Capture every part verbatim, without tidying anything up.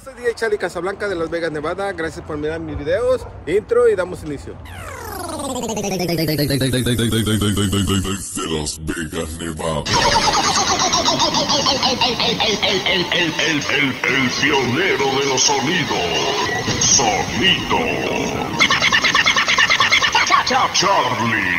soy D J Charlie Casablanca de Las Vegas, Nevada. Gracias por mirar mis videos. Intro y damos inicio. De Las Vegas, Nevada. El, el, el, el, el, el pionero de los sonidos. Sonido. Charlie.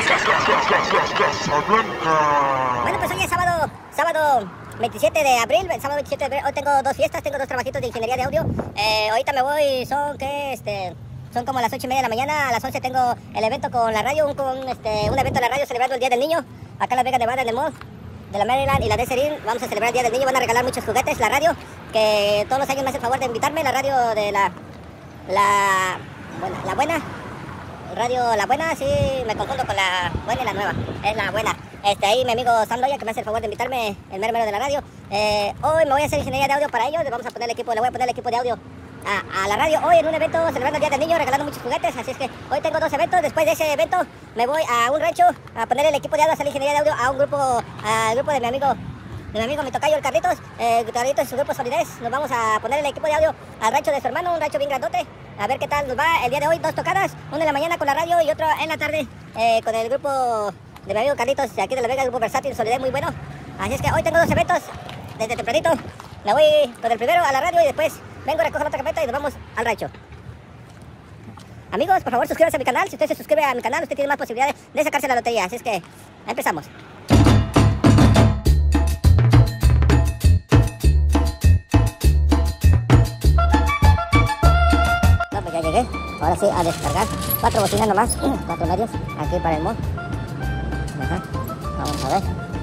Casablanca. Bueno, pues hoy es sábado, sábado veintisiete de abril, sábado veintisiete de abril. Hoy tengo dos fiestas, tengo dos trabajitos de ingeniería de audio. Eh, ahorita me voy, son que este... Son como las ocho y media de la mañana. A las once tengo el evento con la radio, un, con, este, un evento de la radio celebrando el Día del Niño. Acá en Las Vegas, Nevada, en el mall de la Maryland y la Desert Inn. Vamos a celebrar el Día del Niño, van a regalar muchos juguetes. La radio, que todos los años me hace el favor de invitarme. La radio de la... La... Bueno, la buena. Radio La Buena, sí, me confundo con la buena y la nueva. Es la buena. Este, ahí mi amigo Sam Loya, que me hace el favor de invitarme, el mero mero de la radio. Eh, hoy me voy a hacer ingeniería de audio para ellos. Le vamos a poner el equipo, le voy a poner el equipo de audio A, a la radio hoy en un evento celebrando el Día del Niño, regalando muchos juguetes. Así es que hoy tengo dos eventos. Después de ese evento me voy a un rancho a poner el equipo de audio, a hacer ingeniería de audio a un grupo, al grupo de mi amigo, de mi amigo mi tocayo, el Carlitos. Eh, Carlitos y su grupo Solidez. Nos vamos a poner el equipo de audio al rancho de su hermano, un rancho bien grandote. A ver qué tal nos va el día de hoy. Dos tocadas, una en la mañana con la radio y otra en la tarde eh, con el grupo de mi amigo Carlitos de aquí de La Vega, el grupo versátil, Solidez, muy bueno. Así es que hoy tengo dos eventos desde tempranito. Me voy con el primero a la radio y después vengo, recojo la otra camioneta y nos vamos al rancho. Amigos, por favor, suscríbanse a mi canal. Si usted se suscribe a mi canal, usted tiene más posibilidades de sacarse la lotería. Así es que empezamos. No, pues ya llegué. Ahora sí, a descargar. Cuatro bocinas nomás, cuatro medios aquí para el mall. Ajá. Vamos a ver.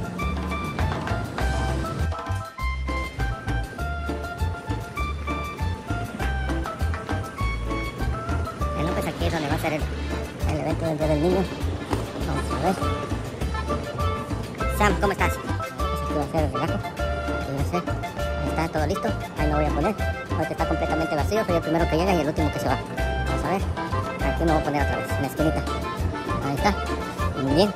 Aquí es donde va a ser el, el evento del Día del Niño. Vamos a ver. Sam, ¿cómo estás? Aquí va a ser el relajo. Aquí va a ser. Ahí está todo listo. Ahí me voy a poner. Ahorita está completamente vacío. Soy el primero que llega y el último que se va. Vamos a ver. Aquí me voy a poner otra vez. En la esquinita. Ahí está. Muy bien.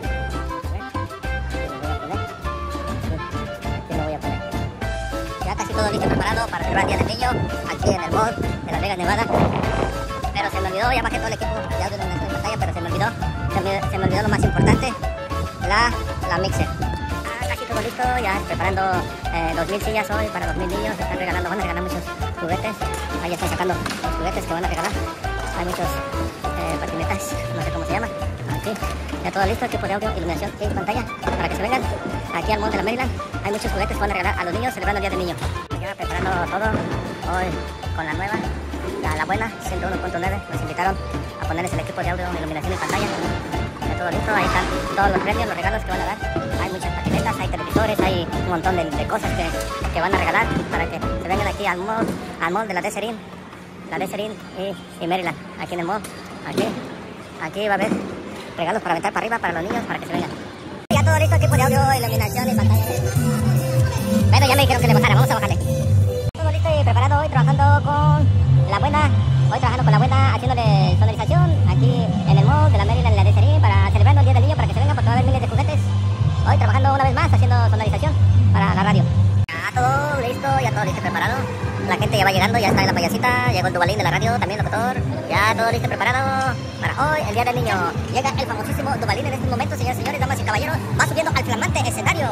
Aquí me voy a poner. Ya casi todo listo, preparado para celebrar el Día del Niño. Aquí en el mall de Las Vegas, Nevada. Pero se me olvidó, ya bajé todo el equipo de audio en pantalla, pero se me olvidó, se me, se me olvidó lo más importante, la, la mixer. Ah, casi todo listo, ya preparando eh, dos mil sillas hoy para dos mil niños, están regalando, van a regalar muchos juguetes, ahí están sacando los juguetes que van a regalar, hay muchos eh, patinetas, no sé cómo se llama, aquí, ya todo listo, equipo de audio, iluminación y pantalla, para que se vengan aquí al mall de la Maryland, hay muchos juguetes que van a regalar a los niños celebrando el Día del Niño. Ya preparando todo, hoy con la nueva. A La Buena, ciento uno punto nueve, nos invitaron a ponerles el equipo de audio, iluminación y pantalla. Ya todo listo, ahí están todos los premios, los regalos que van a dar. Hay muchas patinetas, hay televisores, hay un montón de, de cosas que, que van a regalar para que se vengan aquí al mall, al mall de la Desert Inn, la Desert Inn y, y Maryland, aquí en el mall. Aquí, aquí va a haber regalos para aventar para arriba para los niños, para que se vengan. Ya todo listo, equipo de audio, iluminación y pantalla. Bueno, ya me dijeron que le bajara, vamos a bajarle. Todo listo y preparado hoy, trabajando con La Buena, hoy trabajando con La Buena, haciéndole sonorización aquí en el mall de la Maryland, en la Desert Inn, para celebrando el Día del Niño, para que se vengan, porque va a haber miles de juguetes. Hoy trabajando una vez más, haciendo sonorización para la radio. Ya todo listo, ya todo listo y preparado. La gente ya va llegando, ya está en la payasita, llegó el Duvalín de la radio, también el locutor. Ya todo listo y preparado para hoy, el Día del Niño. Llega el famosísimo Duvalín en este momento, señores y señores, damas y caballeros. Va subiendo al flamante escenario.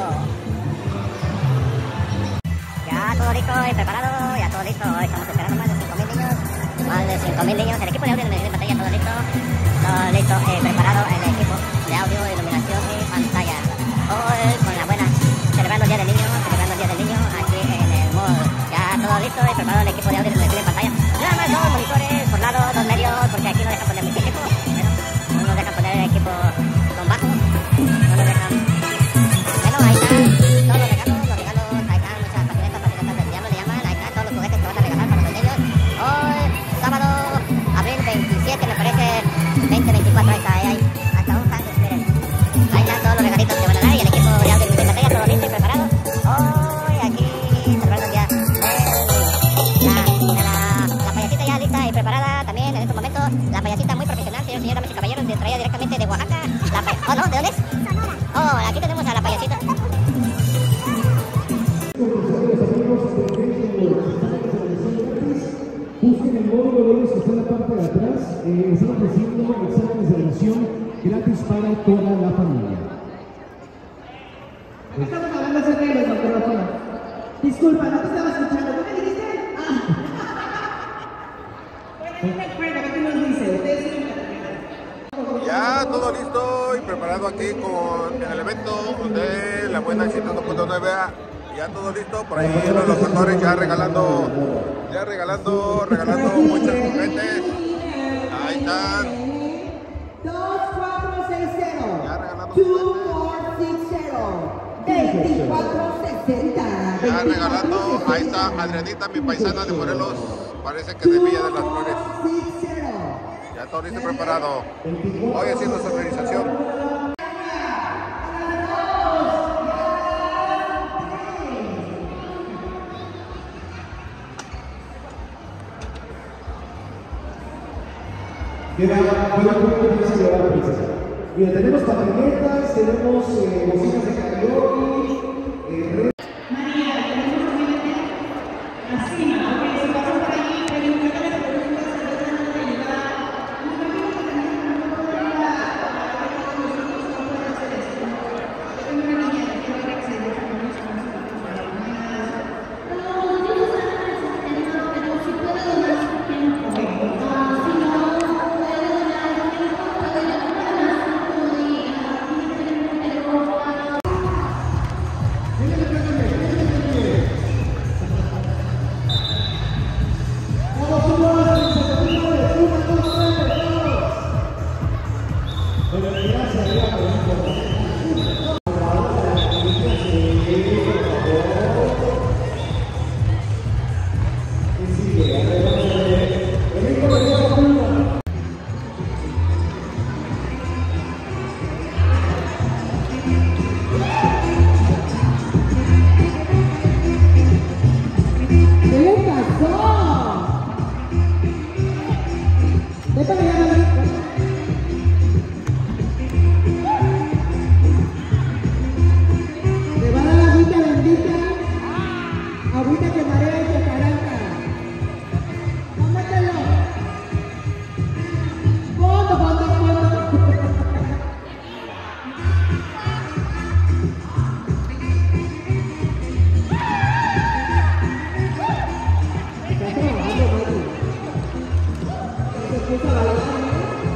Ya todo listo y preparado, ya todo listo. Hoy estamos esperando más de cinco mil niños. Más de cinco mil niños. El equipo de audio de pantalla, todo listo. Todo listo, eh, preparado el equipo de audio, iluminación y pantalla. Hoy con La Buena, celebrando el Día del Niño, celebrando el Día del Niño aquí en el mall. Ya todo listo y preparado el equipo de audio, iluminación y pantalla. Nada más dos monitores por lado, dos medios, porque aquí no dejan poner mucho equipo. Bueno, no nos dejan poner el equipo con bajo. No nos dejan. Bueno, ahí está. Todos los regalos, los regalos, ahí están muchas patinetas, patinetas del diablo le llaman. Ahí están todos los juguetes que van a regalar para los niños. Hoy, sábado, abril veintisiete, me parece, veinte veinticuatro, ahí está, ahí hay hasta un tanque, esperen. Ahí están todos los regalitos que van a dar y el equipo de audio de pantalla, todo listo y preparado. Hoy aquí, celebrando el día del niño. Ya. busquen el módulo de ellos que está en la parte de atrás. Eh, están ofreciendo exámenes de admisión gratis para toda la familia. Estamos hablando acerca de los micrófonos. Disculpa, no te estaba escuchando. ¿Qué me dijiste? Ah. Bueno, bueno, ¿qué nos dice? Ustedes Ya todo listo y preparado aquí con en el evento de la buena ciento uno punto nueve. Ya todo listo, por ahí los locutores ya regalando, ya regalando, regalando muchos juguetes. Ahí están. dos cuatro seis cero. Ya regalando dos cuatro seis cero. veinticuatro sesenta. Ya regalando. Ahí está Adrianita, mi paisana de Morelos. Parece que de Villa de las Flores. Ya todo listo y preparado. Hoy haciendo su organización. Mira, bueno, ¿cómo se lleva la princesa? Mira, tenemos patinetas, tenemos eh, bocinas de karaoke, eh, María, tenemos que meter así, porque si pasas por allí, preguntarle las preguntas que te van a ayudar. Me imagino que también no podría hacer esto. Yo tengo una niña que quiere acceder a los conocidos. No, yo no sé nada, pero si puedo donar su tiempo. Si no, puede donar el tiempo, puede donar su día. ¿Qué le pasó? Ve para allá, David. Te va a dar agüita bendita, agüita que marea y que paranca. Tómatelo. Fondo, fondo, fondo. Está trabajando, Mati. Se puso a bailar, ¿no?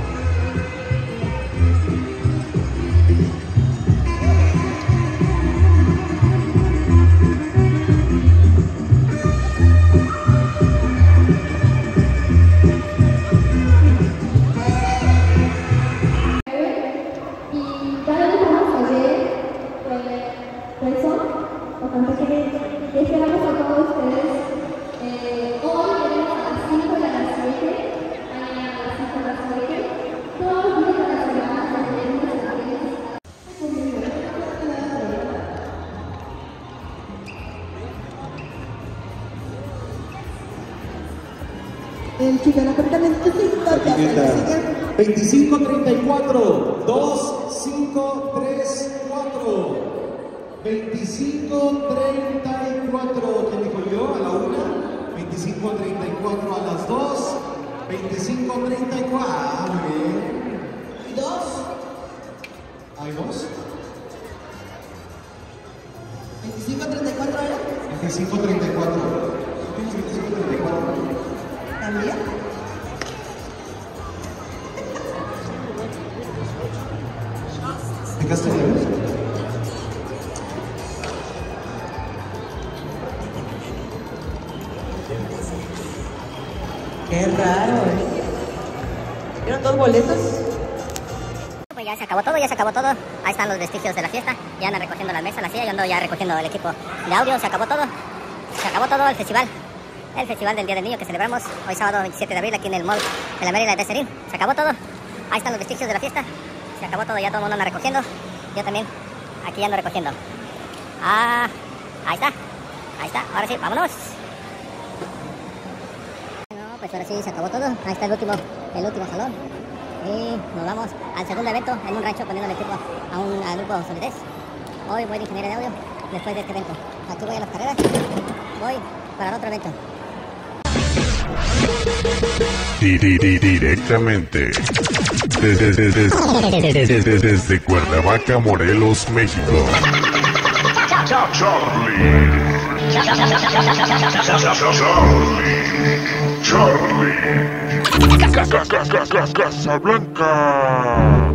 Y cada vez vamos a ver cuáles son, o tanto que esperamos a todos ustedes. Eh, hoy tenemos a las cinco y a las siete, mañana a las cinco y a las siete, todos los días de la semana tenemos actividades. El chico, la capitana es veinticinco treinta y cuatro, dos cinco tres cuatro. veinticinco treinta y cuatro. ¿Quién dijo yo? A la una. veinticinco treinta y cuatro a las dos. veinticinco treinta y cuatro. Ah, muy bien. ¿Y dos? ¿Hay dos? veinticinco treinta y cuatro era. veinticinco treinta y cuatro. ¿Tienes veinticinco treinta y cuatro? ¿También? ¿Picaste bien? Qué raro, ¿eh? ¿Vieron dos boletos? Pues ya se acabó todo, ya se acabó todo. Ahí están los vestigios de la fiesta. Ya andan recogiendo las mesas, la silla. Yo ando ya recogiendo el equipo de audio. Se acabó todo. Se acabó todo el festival. El festival del Día del Niño que celebramos hoy sábado veintisiete de abril aquí en el mall de la Mérida de Cerín. Se acabó todo. Ahí están los vestigios de la fiesta. Se acabó todo, ya todo el mundo anda recogiendo. Yo también aquí ando recogiendo. Ah, ahí está. Ahí está. Ahora sí, vámonos. No, pues ahora sí se acabó todo. Ahí está el último, el último salón. Y nos vamos al segundo evento en un rancho poniendo el equipo a un al grupo Solidez. Hoy voy de ingeniero de audio después de este evento. Aquí voy a las carreras. Voy para el otro evento. Directamente desde, desde, desde, desde Cuernavaca, Morelos, México. Charlie. Charlie. Charlie. Casablanca.